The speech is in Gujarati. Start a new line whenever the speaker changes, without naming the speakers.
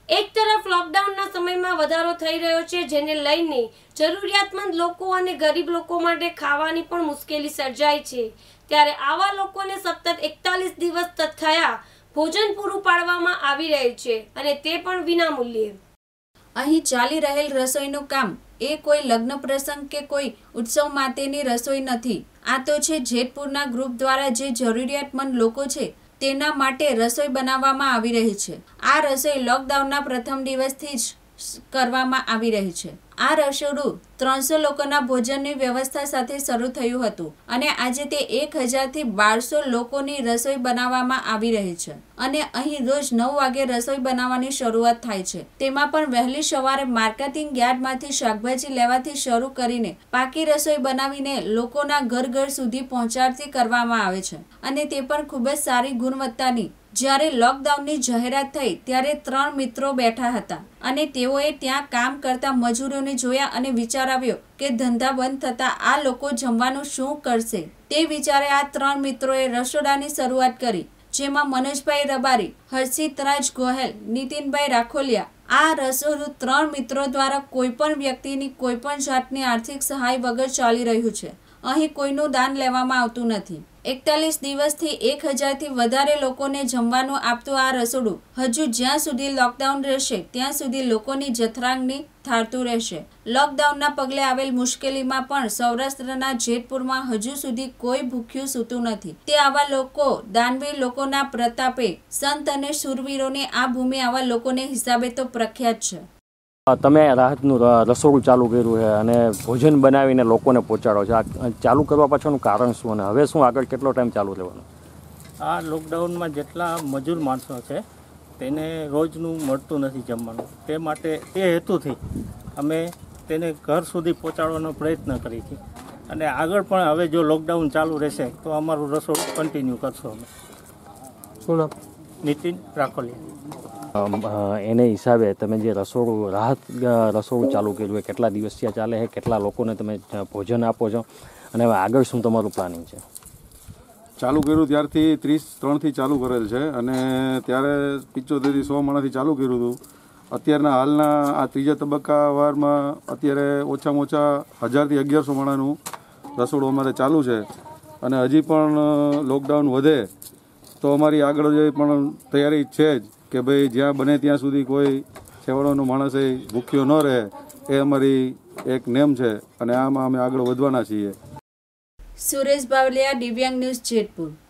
એક તરફ લોકડાઉનના સમયમાં વધારો થઈ રહ્યો છે, જેને લઈને જરૂરિયાતમંદ લોકો અને ગરીબ લોકો માટે ખાવાની પણ મુશ્કેલી સર્જાય છે। ત્યારે આવા લોકોને સતત 41 દિવસ થયા ભોજન પૂરું પાડવામાં આવી રહ્યું છે અને તે પણ વિનામૂલ્યે।
અહીં ચાલી રહેલ રસોઈનું કામ એ કોઈ લગ્ન પ્રસંગ કે કોઈ ઉત્સવ માટેની રસોઈ નથી। આ તો છે જેતપુરના ગ્રુપ દ્વારા જે જરૂરિયાતમંદ લોકો છે તેના માટે રસોઈ બનાવવામાં આવી રહી છે। આ રસોઈ લોકડાઉનના પ્રથમ દિવસથી જ કરવામાં આવી રહી છે। આ રસોડું 300 લોકોના ભોજનની વ્યવસ્થા સાથે શરૂ થયું હતું અને આજે તે 1000 થી 1200 લોકોની રસોઈ બનાવવામાં આવી રહી છે અને અહીં રોજ 9 વાગે રસોઈ બનાવવાની શરૂઆત થાય છે। તેમાં પણ વહેલી સવારે માર્કેટિંગ યાર્ડમાંથી શાકભાજી લેવાથી શરૂ કરીને પાકી રસોઈ બનાવીને લોકોના ઘર સુધી પહોંચાડતી કરવામાં આવે છે અને તે પણ ખૂબ જ સારી ગુણવત્તાની। જ્યારે લોકડાઉનની જાહેરાત થઈ ત્યારે 3 મિત્રો બેઠા હતા અને તેઓએ ત્યાં કામ કરતા મજૂરોને જોયા અને વિચાર આવ્યો કે ધંધા બંધ થતાં આ લોકો જમવાનું શું કરશે। તે વિચારે આ 3 મિત્રોએ રસોડાની શરૂઆત કરી, જેમાં મનોજભાઈ રબારી, હર્ષિત રાજ ગોહેલ, નીતિનભાઈ રાખોલિયા। આ રસોડું 3 મિત્રો દ્વારા કોઈપણ વ્યક્તિની કોઈપણ જાતની આર્થિક સહાય વગર ચાલી રહ્યું છે। અહીં કોઈનું દાન લેવામાં આવતું નથી। 41 દિવસથી 1000 થી વધારે લોકોને જમવાનું આપતું આ રસોડું હજુ જ્યાં સુધી લોકડાઉન રહેશે ત્યાં સુધી લોકોની જઠરાગ્નિ ઠારતું રહેશે। લોકડાઉનના પગલે આવેલ મુશ્કેલીમાં પણ સૌરાષ્ટ્રના જેતપુરમાં હજુ સુધી કોઈ ભૂખ્યું સૂતું નથી। તે આવા લોકો, દાનવીર લોકોના પ્રતાપે સંત અને શૂરવીરોની આ ભૂમિ આવા લોકોને હિસાબે તો પ્રખ્યાત છે।
તમે રાહતનું રસોડું ચાલુ કર્યું છે અને ભોજન બનાવીને લોકોને પહોંચાડો છો। આ ચાલુ કરવા પાછળનું કારણ શું અને હવે શું આગળ કેટલો ટાઈમ ચાલુ રહેવાનો?
આ લોકડાઉનમાં જેટલા મજૂર માણસો છે તેને રોજનું મળતું નથી જમવાનું, તે માટે તે હેતુથી અમે તેને ઘર સુધી પહોંચાડવાનો પ્રયત્ન કરીએ છીએ અને આગળ પણ હવે જો લોકડાઉન ચાલુ રહેશે તો અમારું રસોડું કન્ટિન્યુ કરશું અમે।
શું નામ?
નીતિન રાખોલિયા।
એને હિસાબે તમે જે રસોડું રાહત રસોડું ચાલુ કર્યું છે, કેટલા દિવસથી ચાલે છે, કેટલા લોકોને તમે ભોજન આપો છો અને હવે આગળ શું તમારું પ્લાનિંગ છે?
ચાલુ કર્યું ત્યારથી 33 ચાલુ કરેલ છે અને ત્યારે 75 થી 100 માણસથી ચાલુ કર્યું હતું। અત્યારના હાલના આ ત્રીજા તબક્કા વારમાં અત્યારે ઓછામાં ઓછા 1000 થી 1100 માણસનું રસોડું અમારે ચાલુ છે અને હજી પણ લોકડાઉન વધે તો અમારી આગળ જે પણ તૈયારી છે જ કે ભાઈ જ્યાં બને ત્યાં સુધી કોઈ છેવાડાનો માણસ એ ભૂખ્યો ન રહે, એ અમારી એક નેમ છે અને આમાં અમે આગળ વધવાના છીએ।
સુરેશ બાવલિયા, દિવ્યાંગ ન્યૂઝ, જેતપુર।